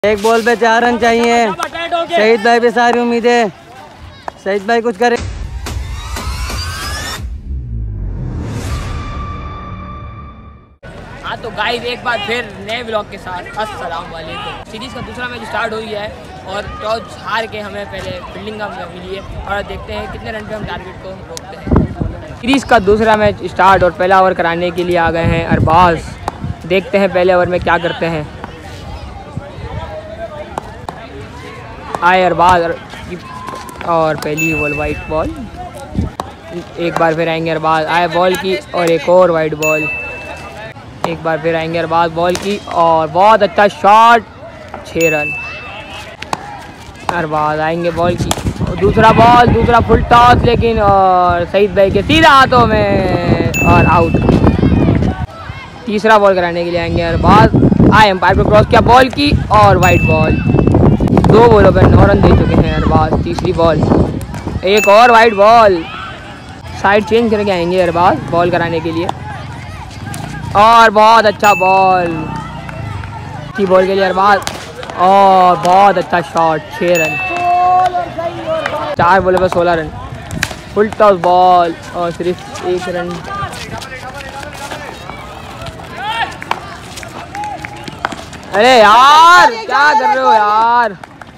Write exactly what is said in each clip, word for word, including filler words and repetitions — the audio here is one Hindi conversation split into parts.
एक बॉल पे चार रन चाहिए। शहीद भाई पे सारी उम्मीदें। शहीद भाई कुछ करे। हाँ तो गाइस एक बार फिर नए ब्लॉग के साथ अस्सलाम वालेकुम। सीरीज़ का दूसरा मैच स्टार्ट हो गया है और टॉस हार के हमें पहले फील्डिंग का मिली है और देखते हैं कितने रन पे हम टारगेट को रोकते हैं। सीरीज़ का दूसरा मैच स्टार्ट और पहला ओवर कराने के लिए आ गए हैं अरबाज। देखते हैं पहले ओवर में क्या करते हैं। आए अरबाज और पहली बॉल वाइट बॉल। एक बार फिर आएंगे अरबाज। आए बॉल की और एक और वाइट बॉल। एक बार फिर आएंगे अरबाज बॉल की और बहुत अच्छा शॉट, छः रन। अरबाज आएंगे बॉल की और दूसरा बॉल, दूसरा फुल टॉस लेकिन और शहीद भाई के सीधा हाथों में और आउट। तीसरा बॉल कराने के लिए आएंगे अरबाज। आए एम्पायर को क्रॉस किया बॉल की और वाइट बॉल। दो बॉलों पर नौ रन दे चुके हैं अरबाज। तीसरी बॉल, एक और वाइट बॉल। साइड चेंज करके आएंगे अरबाज बॉल कराने के लिए और बहुत अच्छा बॉल की बॉल के लिए अरबाज और बहुत अच्छा शॉट, छः रन। चार बॉलों पर सोलह रन। फुल टॉस बॉल और सिर्फ एक रन। अरे यार क्या कर रहे हो यार।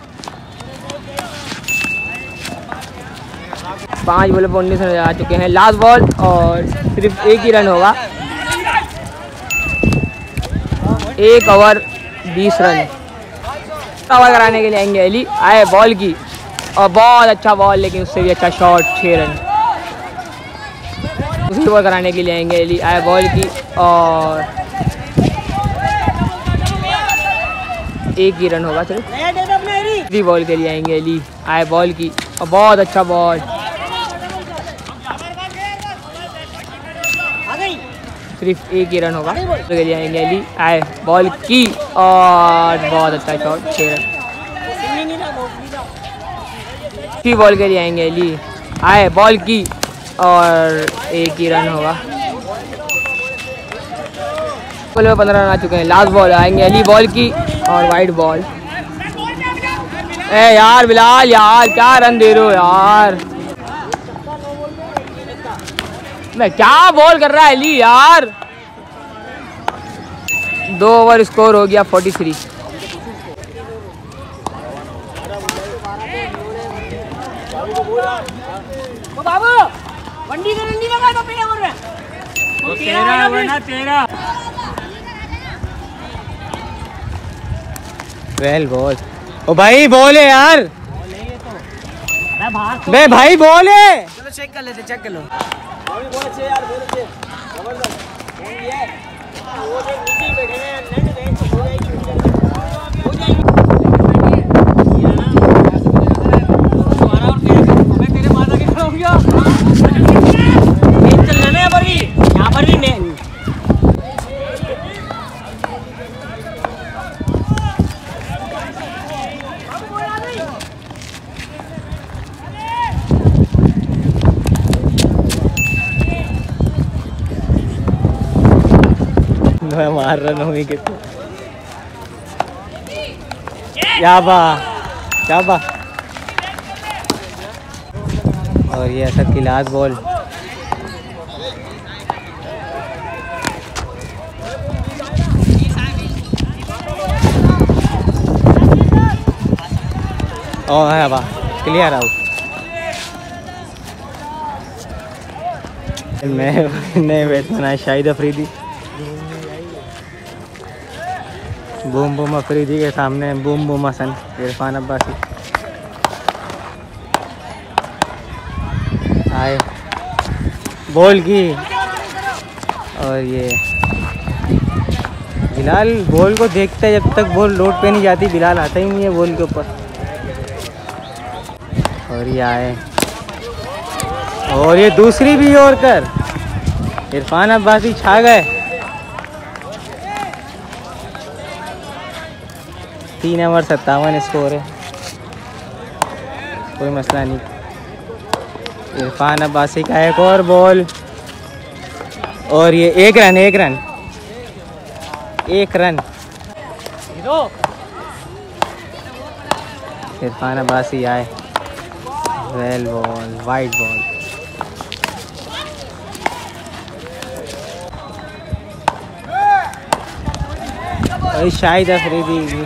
पांच बॉलों पर उन्नीस रन आ चुके हैं। लास्ट बॉल और सिर्फ एक ही रन होगा। एक ओवर बीस रन। ओवर कराने के लिए आएंगे अली। आए बॉल की और बहुत अच्छा बॉल लेकिन उससे भी अच्छा शॉट, छः रन। दूसरी बॉल कराने के लिए आएंगे अली। आए बॉल की और एक ही रन होगा सिर्फ। दूसरी बॉल के लिए आएंगे अली। आए बॉल की और बहुत अच्छा बॉल। सिर्फ एक ही रन होगा। के लिए आएंगे अली। आए बॉल की और बहुत अच्छा शॉट, छः रन। की बॉल के लिए आएंगे अली। आए बॉल की और एक ही रन होगा। बॉल में पंद्रह रन आ चुके हैं। लास्ट बॉल आएंगे अली बॉल की और वाइट बॉल। ए यार बिलाल यार क्या रन दे रहे हो यार। मैं क्या बॉल कर रहा है अली यार। दो ओवर स्कोर हो गया फोर्टी थ्री। Well ball. ओ भाई बॉल है यार। मैं भाई बॉल है। चलो चेक कर लेते, चेक कर लो। मैं मार रहा हूँ कि क्या बा क्या बा। और ये असद की लास्ट बॉल। और है बा क्लियर आउट। मैं नए बैट्समैन आए शाहिद अफरीदी। बूम बूम अफरीदी के सामने बूम बूम हसन इरफान अब्बासी। आए बॉल की और ये बिलाल बॉल को देखता है जब तक बॉल रोड पे नहीं जाती बिलाल आता ही नहीं है बॉल के ऊपर। और ये आए और ये दूसरी भी और कर इरफान अब्बासी छा गए। तीन ओवर सत्तावन स्कोर है, कोई मसला नहीं। इरफान अब्बासी का एक और बॉल और ये एक रन एक रन एक रन इरफान अब्बासी आए, वेल बॉल, वाइट बॉल। और शाहिद अफरीदी,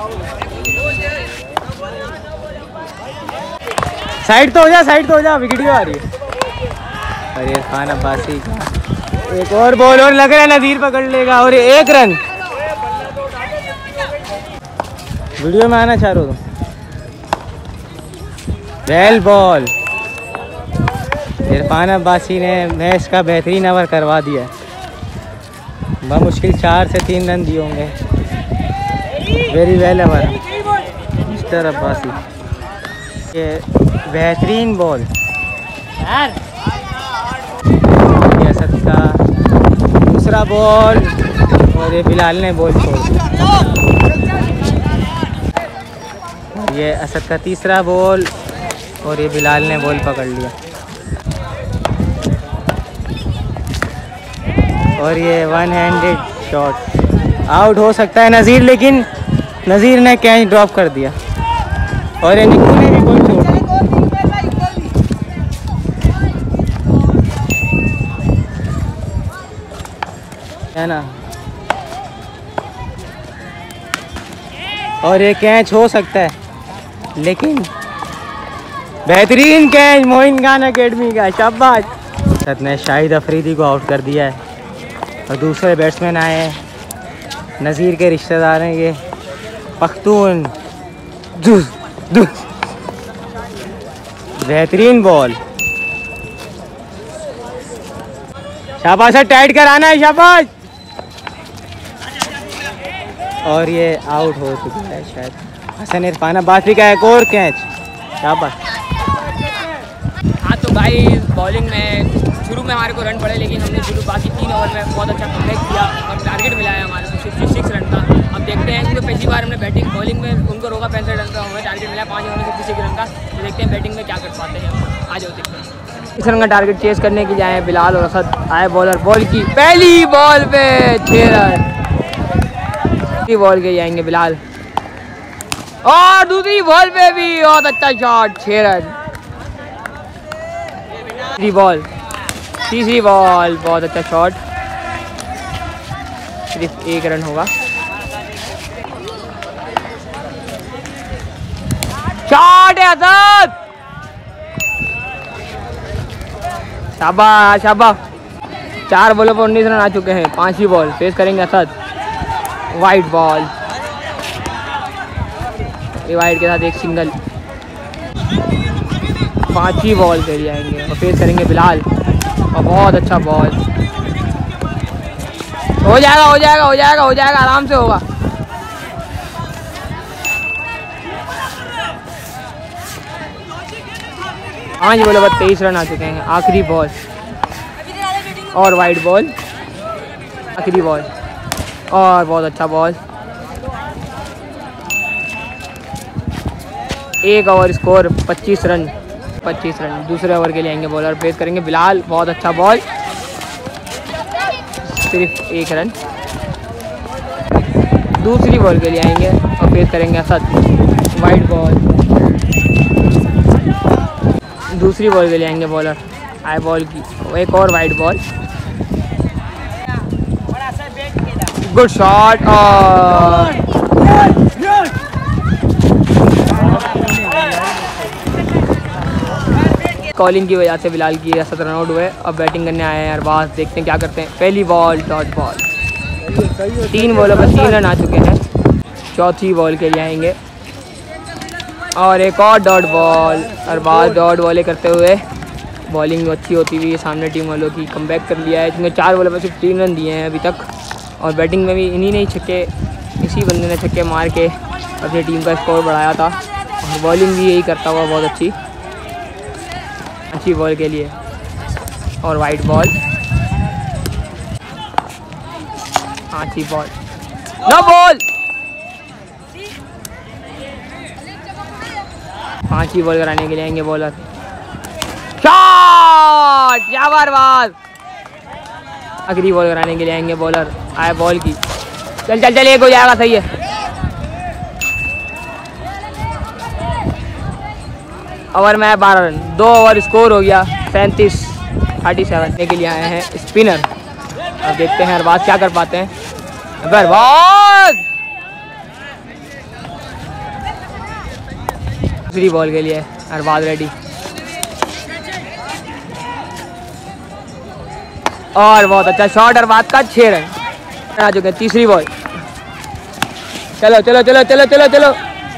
साइड तो हो जा, साइड तो हो जा, विकेट आ रही है। और इरफान अब्बासी का एक और बॉल और लग रहा है नज़ीर पकड़ लेगा और एक रन। वीडियो में आना चाह रहे हो तुम? Well ball. इरफान अब्बासी ने मैच का बेहतरीन ओवर करवा दिया। बमुश्किल चार से तीन रन दिए होंगे। Very well over mister Abbasi. ये बेहतरीन बॉल असद का दूसरा बॉल और ये बिलाल ने बॉल छोड़ दिया। ये असद का तीसरा बॉल और ये बिलाल ने बॉल पकड़ लिया। और ये वन हैंडेड शॉट आउट हो सकता है नज़ीर, लेकिन नज़ीर ने कैच ड्रॉप कर दिया और ये निक्कू ने भी बॉल छोड़ दी। है ना, और ये कैच हो सकता है, लेकिन बेहतरीन कैच मोइन खान अकेडमी का, शाबाश। सत ने शाहिद अफरीदी को आउट कर दिया है और दूसरे बैट्समैन आए हैं, नज़ीर के रिश्तेदार हैं ये, पख्तून। दुस दुस बेहतरीन बॉल, शाबाश, टाइट कराना है, शाबाश। और ये आउट हो चुका है शायद। हसन इरफान अब्बासी का एक और कैच, शाबाश। हाँ तो भाई बॉलिंग में शुरू में हमारे को रन पड़े, लेकिन हमने शुरू बाकी तीन ओवर में बहुत अच्छा कमबैक किया और टारगेट मिला है हमारे को फिफ्टी सिक्स रन का। अब देखते हैं क्योंकि पहली बार हमने बैटिंग बॉलिंग में उनको रोका पैंसठ रन का, हमें टारगेट मिला पाँच ओवर में फिफ्टी सिक्स रन का। तो देखते हैं बैटिंग में क्या कर पाते हैं। आ जाओ देखते हैं। इस रन का टारगेट चेस करने के लिए आए बिलाल और असद। आए बॉलर, बॉल की पहली बॉल पे छः रन। दूसरी बॉल के जाएंगे बिलाल और दूसरी बॉल पे भी बहुत अच्छा शॉट, छः रन। तीसरी बॉल तीसरी बॉल बहुत अच्छा शॉट, सिर्फ एक रन होगा। शॉट है असद, शाबाश शाबाश। चार बॉलों पर उन्नीस रन आ चुके हैं। पांचवी बॉल फेस करेंगे असद, वाइट बॉल, ये वाइट के साथ एक सिंगल। पांचवी बॉल के लिए आएंगे और फेस करेंगे बिलाल और बहुत अच्छा बॉल। हो जाएगा हो जाएगा हो जाएगा हो जाएगा आराम से होगा। पाँच बॉलों पर तेईस रन आ चुके हैं। आखिरी बॉल और वाइट बॉल, आखिरी बॉल और बहुत अच्छा बॉल। एक ओवर स्कोर पच्चीस रन पच्चीस रन। दूसरे ओवर के लिए आएंगे बॉलर, फेस करेंगे बिलाल, बहुत अच्छा बॉल, सिर्फ एक रन। दूसरी बॉल के लिए आएंगे और फेस करेंगे असद, वाइट बॉल। दूसरी बॉल के लिए आएंगे बॉलर, आए बॉल की एक और वाइट बॉल, गुड शॉट और कॉलिंग की वजह से बिलाल की असद रन आउट हुए। अब बैटिंग करने आए हैं अरबाज, देखते हैं क्या करते हैं। पहली बॉल डॉट बॉल, तीन बॉलों पर तीन रन आ चुके हैं। चौथी बॉल के लिए आएंगे और एक और डॉट बॉल। अरबाज डॉट बॉलें करते हुए, बॉलिंग अच्छी होती हुई सामने टीम वालों की कमबैक कर लिया है, जिनमें चार बॉलों पर सिर्फ तीन रन दिए हैं अभी तक। और बैटिंग में भी इन्हीं ने छक्के, इसी बंदे ने छक्के मार के अपनी टीम का स्कोर बढ़ाया था। और बॉलिंग भी यही करता हुआ बहुत अच्छी। अच्छी बॉल के लिए और वाइट बॉल, अच्छी बॉल, नो बॉल। पांचवी बॉल कराने के लिए आएंगे बॉलर, शॉट, क्या बर्बाद। अगली बॉल कराने के लिए आएंगे बॉलर, आए बॉल की, चल चल चल, एक हो जाएगा, सही है। ओवर में है बारह रन, दो ओवर स्कोर हो गया सैंतीस थर्टी सेवन के लिए आए हैं स्पिनर। अब देखते हैं अरबाज क्या कर पाते हैं। अरबाज दूसरी बॉल के लिए अरबाज रेडी और बहुत अच्छा शॉट अरबाज का, छह रन आ चुके हैं। तीसरी बॉल, चलो चलो चलो चलो चलो चलो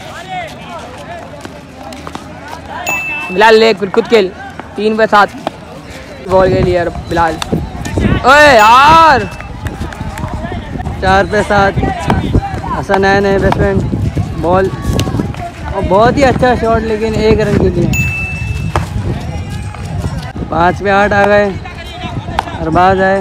बिलाल ले खुद खेल, तीन पे सात बॉल के लिए बिलाल। ओए यार चार पे सात, हसन है नए बैट्समैन, बॉल और बहुत ही अच्छा शॉट लेकिन एक रन के लिए। पाँच पे आठ आ गए, अरबाज आए।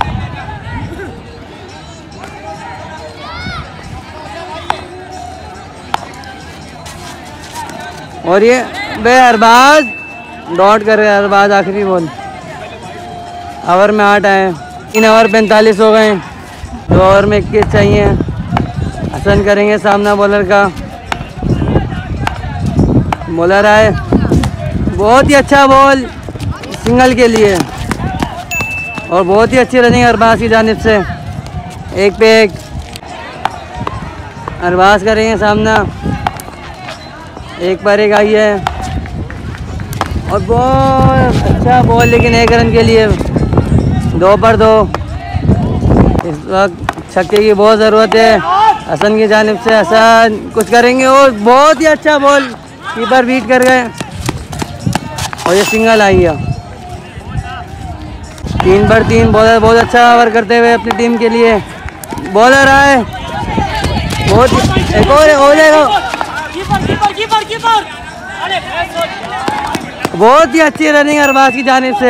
और ये बे अरबाज डॉट कर रहे अरबाज, आखिरी बॉल। ओवर में आठ आए, तीन ओवर पैंतालीस हो गए, दो ओवर में इक्कीस चाहिए। हसन करेंगे सामना बॉलर का, बॉलर आए, बहुत ही अच्छा बॉल सिंगल के लिए और बहुत ही अच्छी रनिंग अरबाज की जानिब से। एक पे एक अरबाज करेंगे सामना, एक पर एक आई है और बहुत अच्छा बॉल लेकिन एक रन के लिए। दो पर दो, इस वक्त छक्के की बहुत ज़रूरत है हसन की जानिब से। हसन कुछ करेंगे और बहुत ही अच्छा बॉल, कीपर बीट कर गए और ये सिंगल आई है। तीन पर तीन, बॉलर बहुत अच्छा ओवर करते हुए अपनी टीम के लिए। बॉलर आए, बहुत एक और हो जाएगा, बहुत ही अच्छी रनिंग अरबाज की जानिब से।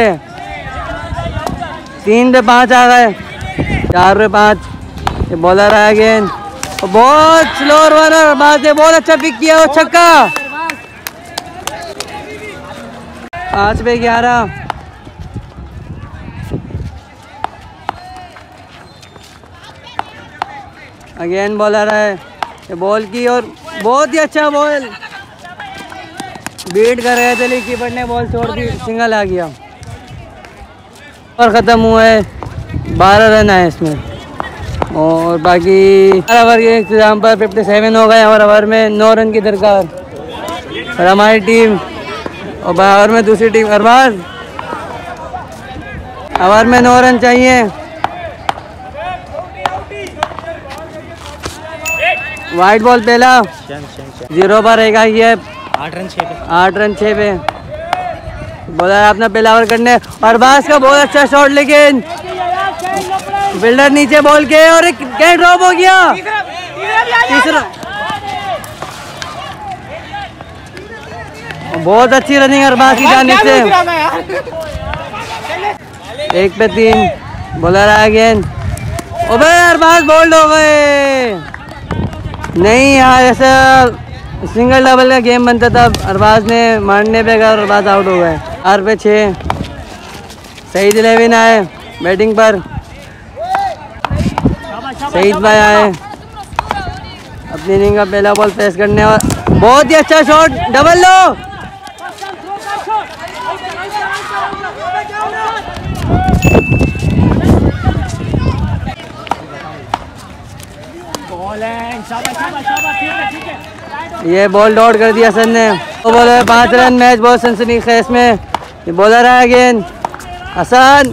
तीन पे पाँच आ गए, चार पे पाँच। ये बॉलर आया गेंद, बहुत स्लो रनर अरबाज ने बहुत अच्छा पिक किया और छक्का। पाँच पे ग्यारह, अगेन बॉलर है, ये बॉल की और बहुत ही अच्छा बॉल बीट कर रहे थे लेकिन कीपर ने बॉल छोड़ दी, सिंगल आ गया और ख़त्म हुआ है। बारह रन आए इसमें और बाकी ओवर के इंतजाम पर फिफ्टी सेवन हो गए और ओवर में नौ रन की दरकार और हमारी टीम और ओवर में दूसरी टीम अरबाज। ओवर में नौ रन चाहिए। वाइट बॉल पहला, जीरो पर एक आई है, आठ रन छः पे आठ रन छः पे बॉलर अपना पहला ओवर करने। अरबाज का बहुत अच्छा शॉट लेकिन फील्डर नीचे बॉल के और एक कैच ड्रॉप हो गया। तीसरा, बहुत अच्छी रनिंग अरबाज की जानिब से। एक पे तीन, बॉलर आया गेंद, ओबे अरबाज बोल्ड हो गए। नहीं यार, ऐसा सिंगल डबल का गेम बनता था, अरबाज ने मारने पे गया और अरबाज आउट हो गए। आर पे छः, सईद इलेवन आए बैटिंग पर, सईद भाई आए अपनी इनिंग का पहला बॉल पेश करने और बहुत ही अच्छा शॉट, डबल लो। ये बॉल डॉट कर दिया सर ने, वो बॉलर पाँच रन, मैच बहुत सनसनी खेज में। ये बॉलर आया गेंद, हसन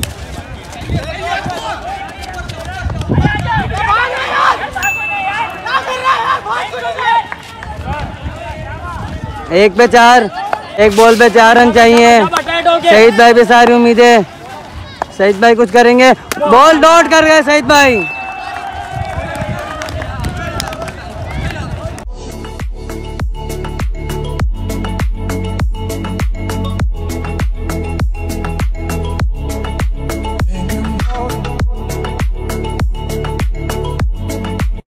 एक पे चार, एक बॉल पे चार रन चाहिए। सईद भाई पे सारी उम्मीदें, सईद भाई कुछ करेंगे, बॉल डॉट कर गए सईद भाई।